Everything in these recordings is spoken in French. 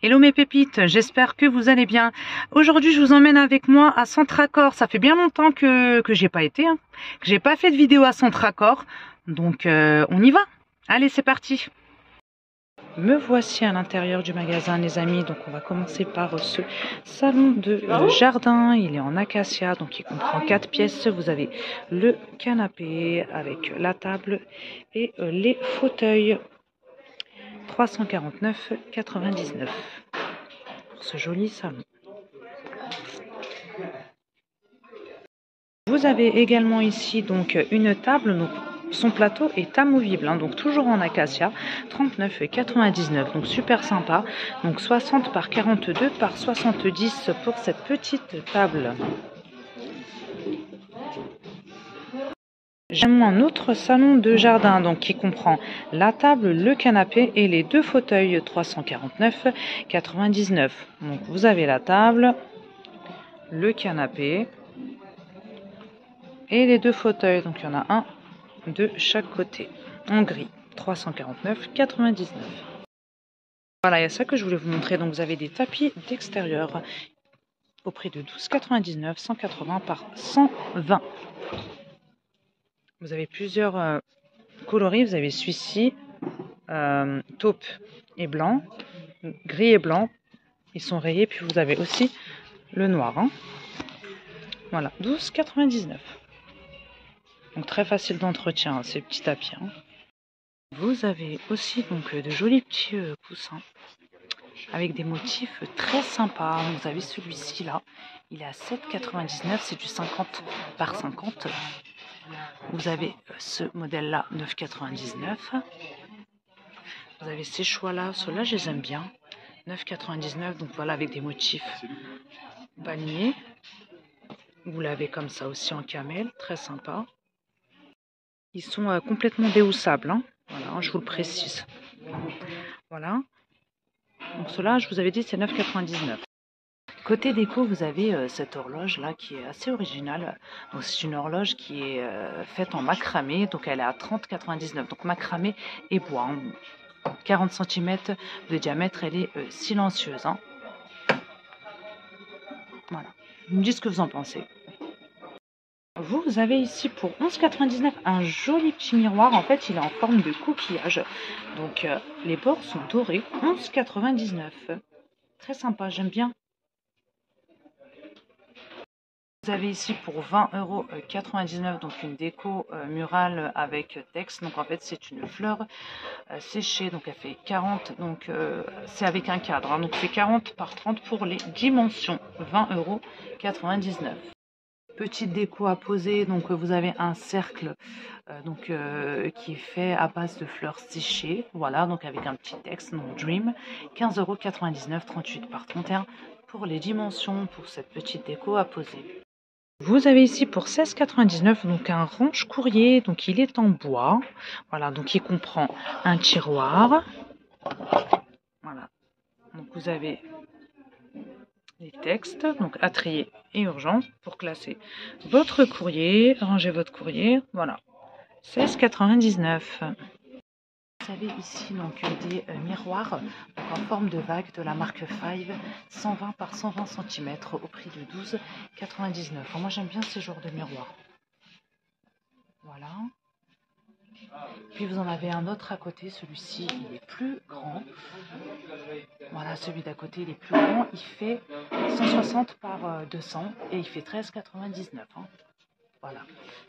Hello mes pépites, j'espère que vous allez bien. Aujourd'hui, je vous emmène avec moi à Centracor. Ça fait bien longtemps que j'ai pas été, que j'ai pas fait de vidéo à Centracor. Donc, on y va. Allez, c'est parti. Me voici à l'intérieur du magasin, les amis. Donc, on va commencer par ce salon de jardin. Il est en acacia, donc il comprend 4 pièces. Vous avez le canapé avec la table et les fauteuils. 349,99 pour ce joli salon. Vous avez également ici donc une table, donc son plateau est amovible, donc toujours en acacia, 39,99, donc super sympa, donc 60 par 42 par 70 pour cette petite table. J'aime un autre salon de jardin donc qui comprend la table, le canapé et les 2 fauteuils, 349,99. Donc vous avez la table, le canapé et les 2 fauteuils. Donc il y en a un de chaque côté en gris, 349,99. Voilà, il y a ça que je voulais vous montrer. Donc vous avez des tapis d'extérieur au prix de 12,99, 180 par 120. Vous avez plusieurs coloris. Vous avez celui-ci, taupe et blanc, gris et blanc. Ils sont rayés. Puis vous avez aussi le noir. Voilà, 12,99. Donc très facile d'entretien, ces petits tapis. Vous avez aussi donc de jolis petits coussins avec des motifs très sympas. Vous avez celui-ci là, il est à 7,99, c'est du 50 par 50. Vous avez ce modèle-là, 9,99. Vous avez ces choix-là, ceux-là je les aime bien, 9,99. Donc voilà, avec des motifs palmiers. Vous l'avez comme ça aussi en camel, très sympa. Ils sont complètement déhoussables, voilà, je vous le précise. Voilà. Donc cela, je vous avais dit, c'est 9,99. Côté déco, vous avez cette horloge là qui est assez originale. Donc c'est une horloge qui est faite en macramé, donc elle est à 30,99. Donc macramé et bois, 40 cm de diamètre, elle est silencieuse. Voilà. Vous me dites ce que vous en pensez. Vous avez ici pour 11,99 un joli petit miroir. En fait, il est en forme de coquillage. Donc les bords sont dorés. 11,99. Très sympa, j'aime bien. Vous avez ici pour 20,99 € donc une déco murale avec texte. Donc en fait c'est une fleur séchée, donc elle fait 40, donc c'est avec un cadre, donc c'est 40 par 30 pour les dimensions, 20,99 €. Petite déco à poser, donc vous avez un cercle qui est fait à base de fleurs séchées, voilà, donc avec un petit texte, donc Dream, 15,99 €, 38 par 31 pour les dimensions pour cette petite déco à poser. Vous avez ici pour 16,99 donc un range courrier, donc il est en bois, voilà, donc il comprend un tiroir, voilà, donc vous avez les textes, donc à trier et urgent pour classer votre courrier, ranger votre courrier, voilà, 16,99 €. Vous avez ici donc des miroirs donc en forme de vague de la marque Five, 120 par 120 cm au prix de 12,99 €. Moi j'aime bien ce genre de miroir. Voilà. Puis vous en avez un autre à côté, celui-ci il est plus grand. Voilà, celui d'à côté il est plus grand, il fait 160 par 200 et il fait 13,99 €. Voilà.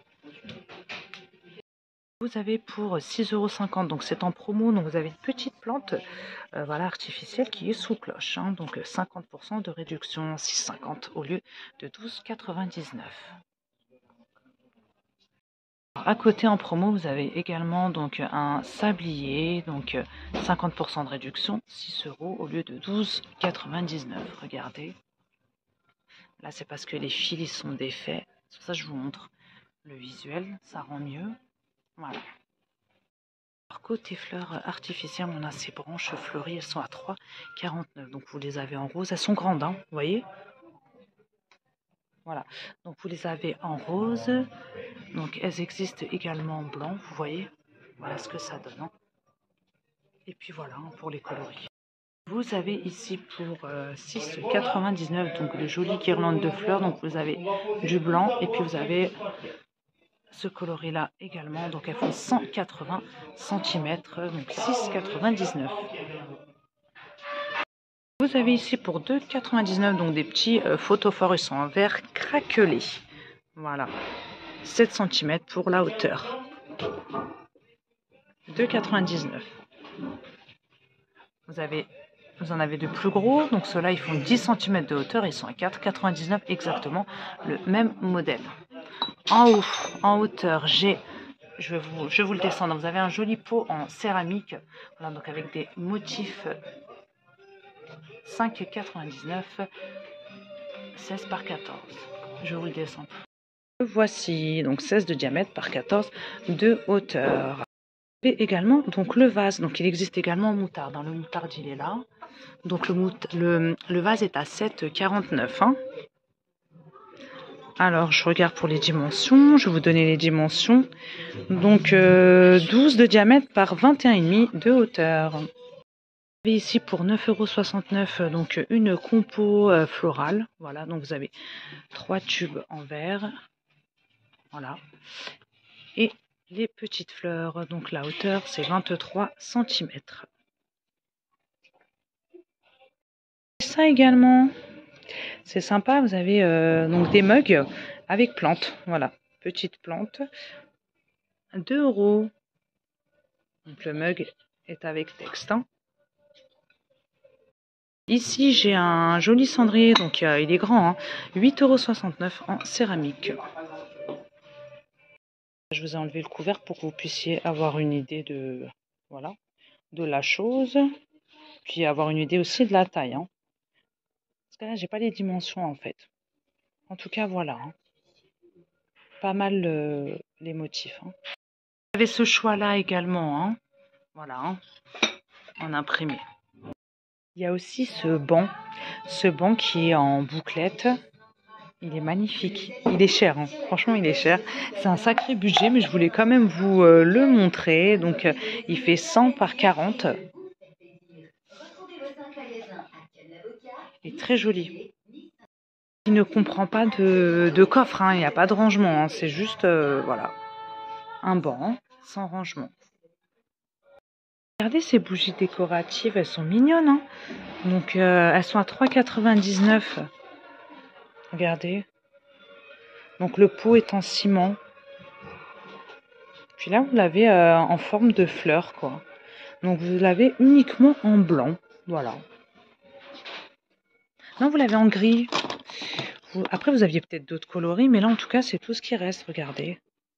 Vous avez pour 6,50 €, donc c'est en promo, donc vous avez une petite plante voilà, artificielle qui est sous cloche, donc 50% de réduction, 6,50 € au lieu de 12,99 €. À côté en promo, vous avez également donc un sablier, donc 50% de réduction, 6 € au lieu de 12,99 €. Regardez. Là, c'est parce que les fils ils sont défaits. C'est pour ça que je vous montre le visuel, ça rend mieux. Voilà. Alors, côté fleurs artificielles, on a ces branches fleuries, elles sont à 3,49 €. Donc vous les avez en rose, elles sont grandes, vous voyez. Voilà, donc vous les avez en rose, donc elles existent également en blanc, vous voyez, voilà ce que ça donne. Et puis voilà, pour les coloris. Vous avez ici pour 6,99 donc de jolies guirlandes de fleurs. Donc vous avez du blanc et puis vous avez ce coloris là également. Donc elles font 180 cm, donc 6,99. Vous avez ici pour 2,99 donc des petits photophores, ils sont en verre craquelé. Voilà, 7 cm pour la hauteur. 2,99. Vous en avez de plus gros, donc ceux-là ils font 10 cm de hauteur, ils sont à 4,99 exactement le même modèle. En haut, en hauteur, je vais vous le descendre. Vous avez un joli pot en céramique, voilà, donc avec des motifs 5,99, 16 par 14. Je vous le descends. Voici donc 16 de diamètre par 14 de hauteur. Et également donc le vase, donc il existe également en moutarde. Le moutarde il est là. Donc le vase est à 7,49. Hein. Alors je regarde pour les dimensions, je vais vous donner les dimensions. Donc 12 de diamètre par 21,5 de hauteur. Vous avez ici pour 9,69 € donc une compo florale. Voilà, donc vous avez 3 tubes en verre. Voilà. Et les petites fleurs, donc la hauteur c'est 23 cm. Ça également, c'est sympa, vous avez donc des mugs avec plantes, voilà, petites plantes, 2 €. Donc le mug est avec texte. Hein. Ici j'ai un joli cendrier, donc il est grand, hein, 8,69 € en céramique. Je vous ai enlevé le couvercle pour que vous puissiez avoir une idée de, voilà, de la chose, puis avoir une idée aussi de la taille. Hein. Parce que là j'ai pas les dimensions en fait. En tout cas voilà, hein. Pas mal les motifs. Hein. Vous avez ce choix là également, hein. Voilà, hein, en imprimé. Il y a aussi ce banc qui est en bouclette. Il est magnifique. Il est cher, hein. Franchement, il est cher. C'est un sacré budget, mais je voulais quand même vous le montrer. Donc, il fait 100 par 40. Il est très joli. Il ne comprend pas de coffre, hein. Il n'y a pas de rangement. Hein. C'est juste, voilà, un banc sans rangement. Regardez ces bougies décoratives, elles sont mignonnes. Hein. Donc, elles sont à 3,99 €. Regardez. Donc le pot est en ciment. Puis là, vous l'avez en forme de fleur, quoi. Donc vous l'avez uniquement en blanc. Voilà. Non, vous l'avez en gris. Après, vous aviez peut-être d'autres coloris, mais là, en tout cas, c'est tout ce qui reste. Regardez.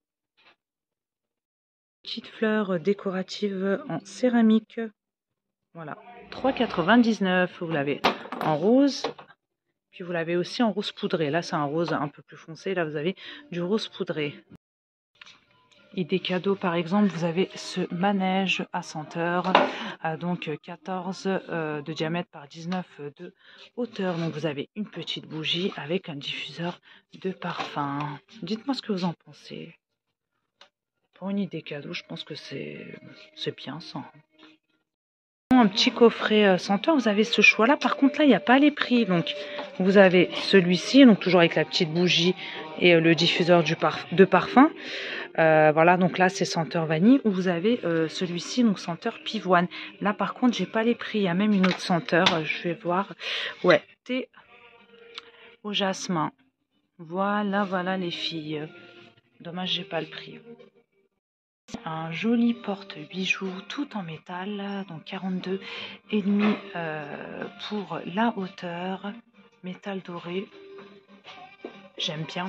Petite fleur décorative en céramique. Voilà. 3,99 €. Vous l'avez en rose. Puis vous l'avez aussi en rose poudré. Là, c'est un rose un peu plus foncé. Là, vous avez du rose poudré. Et des cadeaux, par exemple, vous avez ce manège à senteur, donc 14 de diamètre par 19 de hauteur. Donc vous avez une petite bougie avec un diffuseur de parfum. Dites-moi ce que vous en pensez. Pour une idée cadeau, je pense que c'est bien ça. Un petit coffret senteur, vous avez ce choix là. Par contre là il n'y a pas les prix, donc vous avez celui-ci, donc toujours avec la petite bougie et le diffuseur de parfum. Voilà, donc là c'est senteur vanille. Ou vous avez celui-ci, donc senteur pivoine. Là par contre j'ai pas les prix, il y a même une autre senteur, je vais voir. Ouais, thé au jasmin. Voilà les filles. Dommage j'ai pas le prix. Un joli porte-bijoux tout en métal, donc 42,5 pour la hauteur, métal doré. J'aime bien,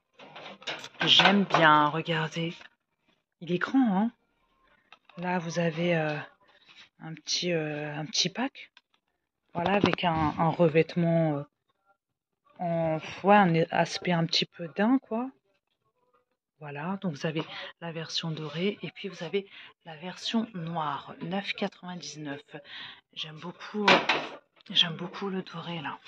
regardez, il est grand, hein. Là vous avez un petit pack, voilà, avec un revêtement en un aspect un petit peu daim, quoi. Voilà, donc vous avez la version dorée et puis vous avez la version noire, 9,99 €. J'aime beaucoup le doré là.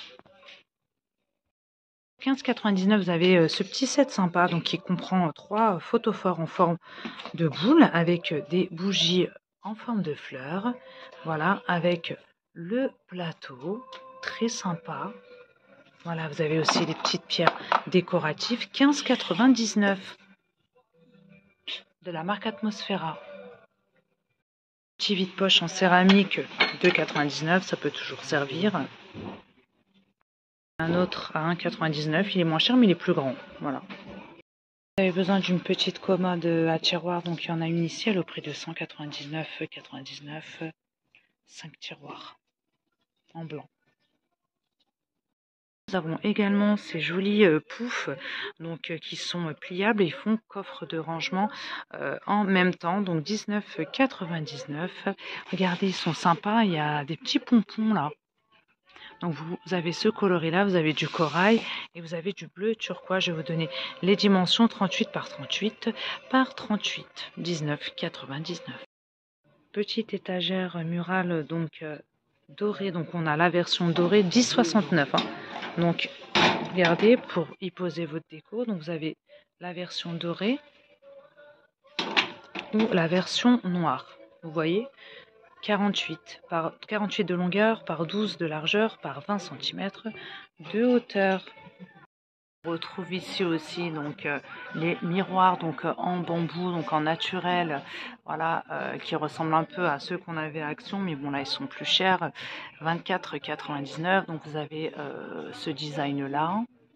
15,99 €, vous avez ce petit set sympa, donc qui comprend 3 photophores en forme de boule avec des bougies en forme de fleurs. Voilà, avec le plateau, très sympa. Voilà, vous avez aussi les petites pierres décoratives, 15,99 de la marque Atmosfera. Petit vide-poche en céramique, 2,99, ça peut toujours servir. Un autre à 1,99, il est moins cher mais il est plus grand. Voilà. Vous avez besoin d'une petite commode à tiroir, donc il y en a une ici, elle est au prix de 199,99, 5 tiroirs en blanc. Nous avons également ces jolis poufs donc, qui sont pliables et font coffre de rangement en même temps, donc 19,99. Regardez, ils sont sympas, il y a des petits pompons là. Donc vous avez ce coloris là, vous avez du corail et vous avez du bleu turquoise. Je vais vous donner les dimensions, 38 par 38 par 38, 19,99. Petite étagère murale donc dorée, donc on a la version dorée 10,69 hein. Donc regardez, pour y poser votre déco, donc vous avez la version dorée ou la version noire. Vous voyez, 48 de longueur par 12 de largeur par 20 cm de hauteur. On retrouve ici aussi donc les miroirs donc en bambou, donc en naturel, voilà, qui ressemblent un peu à ceux qu'on avait à Action, mais bon là ils sont plus chers, 24,99. Donc vous avez ce design là.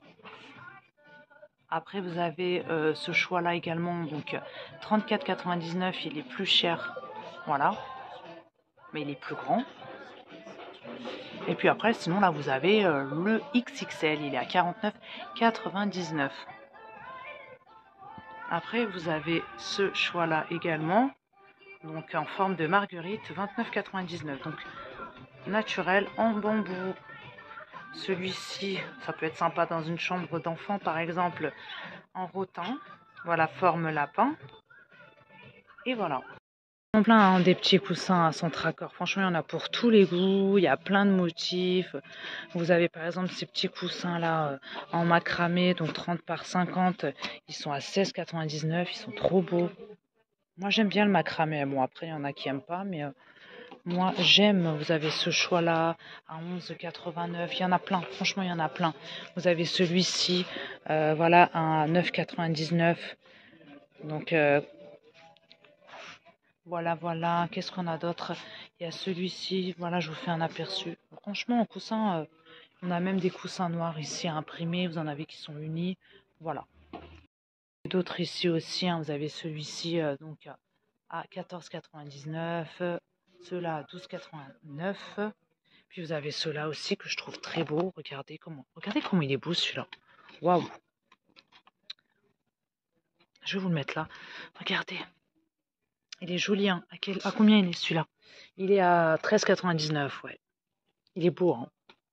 Après vous avez ce choix là également, donc 34,99, il est plus cher, voilà, mais il est plus grand. Et puis après, sinon là vous avez le XXL, il est à 49,99. Après vous avez ce choix là également, donc en forme de marguerite, 29,99. Donc naturel en bambou. Celui-ci, ça peut être sympa dans une chambre d'enfant par exemple, en rotin. Voilà, forme lapin. Et voilà. Plein hein, des petits coussins à centre-accord. Franchement, il y en a pour tous les goûts. Il y a plein de motifs. Vous avez par exemple ces petits coussins là en macramé, donc 30 par 50. Ils sont à 16,99. Ils sont trop beaux. Moi, j'aime bien le macramé. Bon, après, il y en a qui n'aiment pas, mais moi, j'aime. Vous avez ce choix là à 11,89. Il y en a plein. Franchement, il y en a plein. Vous avez celui-ci, voilà, à 9,99. Donc voilà, qu'est-ce qu'on a d'autre? Il y a celui-ci, voilà, je vous fais un aperçu. Franchement, en coussin, on a même des coussins noirs ici à imprimer, vous en avez qui sont unis, voilà. D'autres ici aussi, hein, vous avez celui-ci donc à 14,99, ceux-là à 12,89. Puis vous avez ceux-là aussi que je trouve très beau. Regardez comment il est beau celui-là. Waouh! Je vais vous le mettre là. Regardez. Il est joli, hein. À combien il est celui-là? Il est à 13,99, ouais. Il est beau, hein.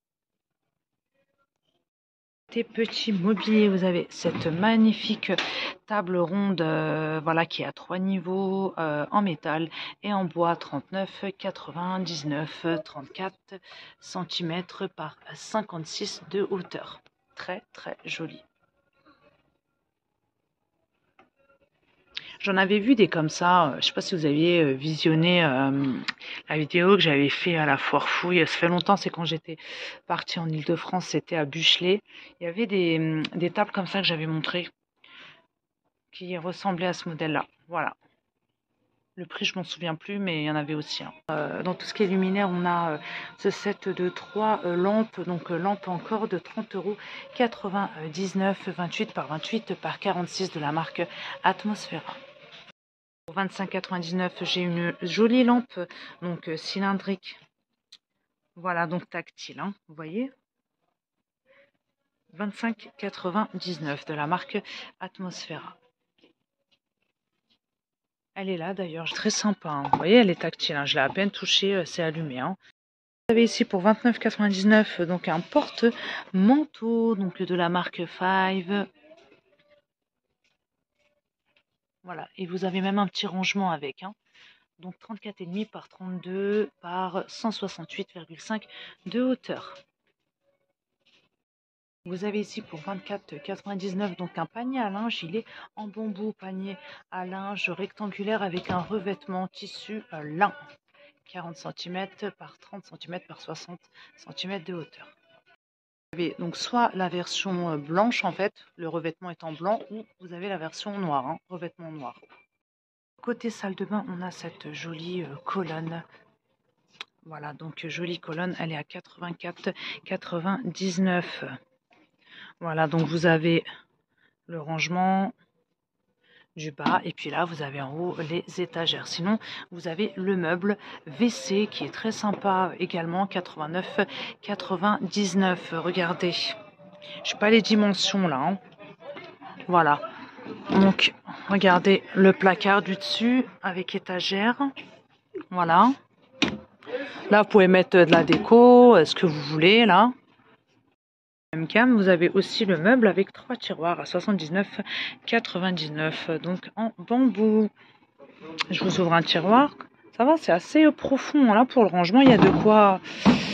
Des petits mobiliers, vous avez cette magnifique table ronde, voilà, qui est à 3 niveaux, en métal et en bois, 39,99, 34 cm par 56 de hauteur. Très, très joli. J'en avais vu des comme ça, je ne sais pas si vous aviez visionné la vidéo que j'avais fait à la Foire Fouille. Ça fait longtemps, c'est quand j'étais partie en Ile-de-France, c'était à Buchelet. Il y avait des tables comme ça que j'avais montrées, qui ressemblaient à ce modèle-là. Voilà. Le prix, je m'en souviens plus, mais il y en avait aussi. Hein. Dans tout ce qui est luminaire, on a ce set de 3 lampes, donc lampes en corde, 30,99 €, 28 par 28 par 46 de la marque Atmosfera. Pour 25,99 €, j'ai une jolie lampe donc cylindrique. Voilà, donc tactile, hein, vous voyez. 25,99 € de la marque Atmosfera. Elle est là d'ailleurs, très sympa. Hein. Vous voyez, elle est tactile. Hein. Je l'ai à peine touchée, c'est allumé. Hein. Vous avez ici pour 29,99 € donc un porte-manteau donc de la marque Five. Voilà, et vous avez même un petit rangement avec. Hein. Donc 34,5 par 32 par 168,5 de hauteur. Vous avez ici pour 24,99 € donc un panier à linge. Il est en bambou, panier à linge rectangulaire avec un revêtement tissu lin 40 cm par 30 cm par 60 cm de hauteur. Vous avez donc soit la version blanche en fait, le revêtement est en blanc, ou vous avez la version noire, hein, revêtement noir. Côté salle de bain, on a cette jolie colonne. Voilà, donc jolie colonne, elle est à 84,99. Voilà, donc vous avez le rangement du bas et puis là vous avez en haut les étagères. Sinon vous avez le meuble WC qui est très sympa également, 89,99. Regardez, je sais pas les dimensions là, hein. Voilà, donc regardez le placard du dessus avec étagère. Voilà, là vous pouvez mettre de la déco, ce que vous voulez là. Même gamme, vous avez aussi le meuble avec 3 tiroirs à 79,99, donc en bambou. Je vous ouvre un tiroir. Ça va, c'est assez profond là pour le rangement. Il y a de quoi.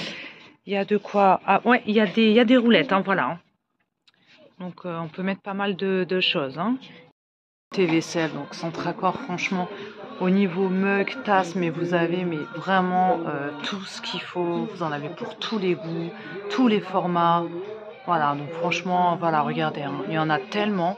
Ah ouais, il y a des roulettes, hein, voilà. Hein. Donc on peut mettre pas mal de choses. Hein. Vaisselle, donc centre accord, franchement, au niveau mug, tasse, mais vous avez vraiment tout ce qu'il faut. Vous en avez pour tous les goûts, tous les formats. Voilà, donc franchement, voilà, regardez, hein, il y en a tellement.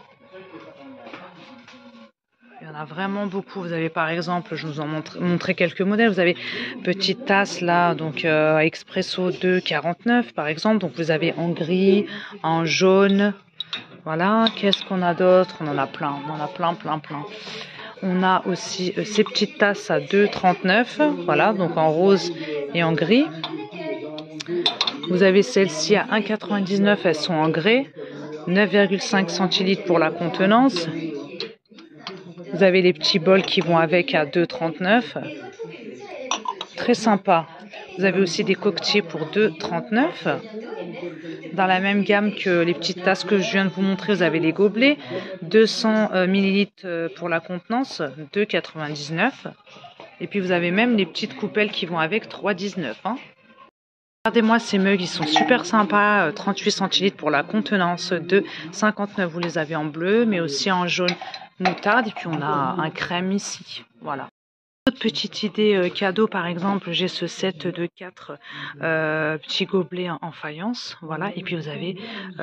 Il y en a vraiment beaucoup. Vous avez par exemple, je vous en montrer quelques modèles. Vous avez petite tasse là, donc Expresso 2,49 par exemple. Donc vous avez en gris, en jaune. Voilà, qu'est-ce qu'on a d'autre? On en a plein, on en a plein. On a aussi ces petites tasses à 2,39. Voilà, donc en rose et en gris. Vous avez celles-ci à 1,99, elles sont en grès, 9,5 centilitres pour la contenance. Vous avez les petits bols qui vont avec à 2,39. Très sympa. Vous avez aussi des coquetiers pour 2,39. Dans la même gamme que les petites tasses que je viens de vous montrer, vous avez les gobelets, 200 ml pour la contenance, 2,99. Et puis vous avez même les petites coupelles qui vont avec, 3,19. Hein. Regardez-moi ces mugs, ils sont super sympas, 38 centilitres pour la contenance, 2,59. Vous les avez en bleu, mais aussi en jaune moutarde. Et puis on a un crème ici, voilà. Autre petite idée cadeau, par exemple, j'ai ce set de 4 petits gobelets en faïence, voilà. Et puis vous avez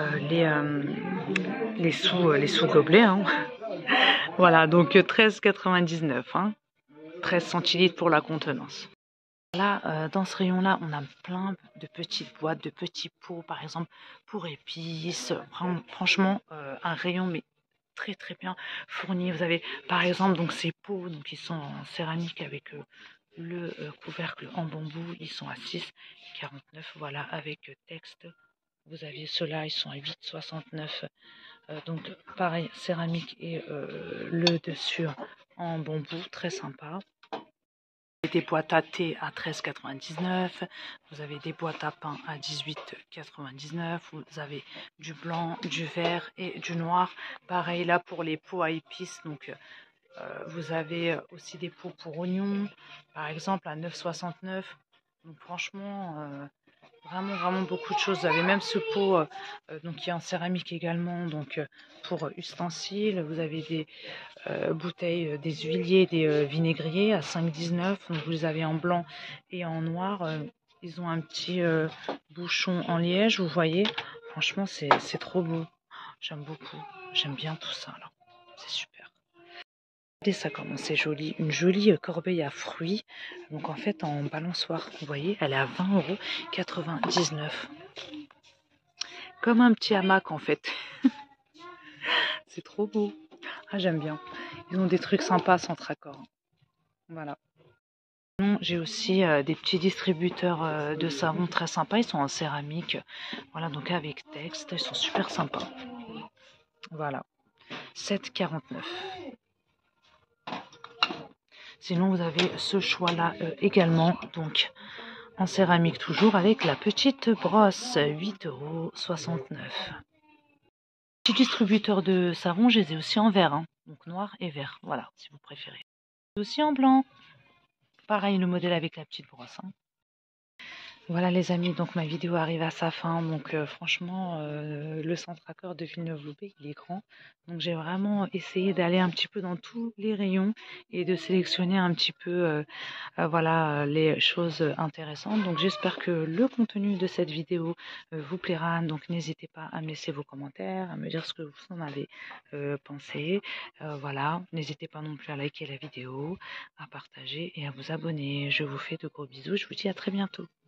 les sous gobelets, hein. Voilà, donc 13,99, hein. 13 centilitres pour la contenance. Là, dans ce rayon-là, on a plein de petites boîtes, de petits pots, par exemple, pour épices. Franchement, un rayon, mais très bien fourni. Vous avez, par exemple, donc ces pots, donc ils sont en céramique avec le couvercle en bambou. Ils sont à 6,49. Voilà, avec texte. Vous avez ceux-là, ils sont à 8,69. Donc, pareil, céramique et le dessus en bambou, très sympa. Des boîtes à thé à 13,99. Vous avez des boîtes à pain à 18,99. Vous avez du blanc, du vert et du noir. Pareil là pour les pots à épices. Donc vous avez aussi des pots pour oignons, par exemple à 9,69. Donc franchement, vraiment beaucoup de choses. Vous avez même ce pot donc qui est en céramique également, donc pour ustensiles. Vous avez des bouteilles, des huiliers, des vinaigriers à 5,19. Donc vous les avez en blanc et en noir. Ils ont un petit bouchon en liège, vous voyez. Franchement, c'est trop beau. J'aime beaucoup. J'aime bien tout ça là. C'est super. Regardez ça comment c'est joli. Une jolie corbeille à fruits. Donc en fait en balançoire. Vous voyez, elle est à 20,99 €. Comme un petit hamac en fait. C'est trop beau. Ah, j'aime bien. Ils ont des trucs sympas sans accord. Voilà. J'ai aussi des petits distributeurs de savon très sympas. Ils sont en céramique. Voilà, donc avec texte. Ils sont super sympas. Voilà. 7,49 €. Sinon, vous avez ce choix-là également. Donc, en céramique toujours avec la petite brosse. 8,69 €. Petits distributeurs de savon, je les ai aussi en vert. Hein. Donc, noir et vert. Voilà, si vous préférez. Aussi en blanc. Pareil, le modèle avec la petite brosse. Hein. Voilà les amis, donc ma vidéo arrive à sa fin. Donc franchement, le centre Accor de Villeneuve-Loubet, il est grand. Donc j'ai vraiment essayé d'aller un petit peu dans tous les rayons et de sélectionner un petit peu voilà, les choses intéressantes. Donc j'espère que le contenu de cette vidéo vous plaira. Donc n'hésitez pas à me laisser vos commentaires, à me dire ce que vous en avez pensé. Voilà, n'hésitez pas non plus à liker la vidéo, à partager et à vous abonner. Je vous fais de gros bisous. Je vous dis à très bientôt.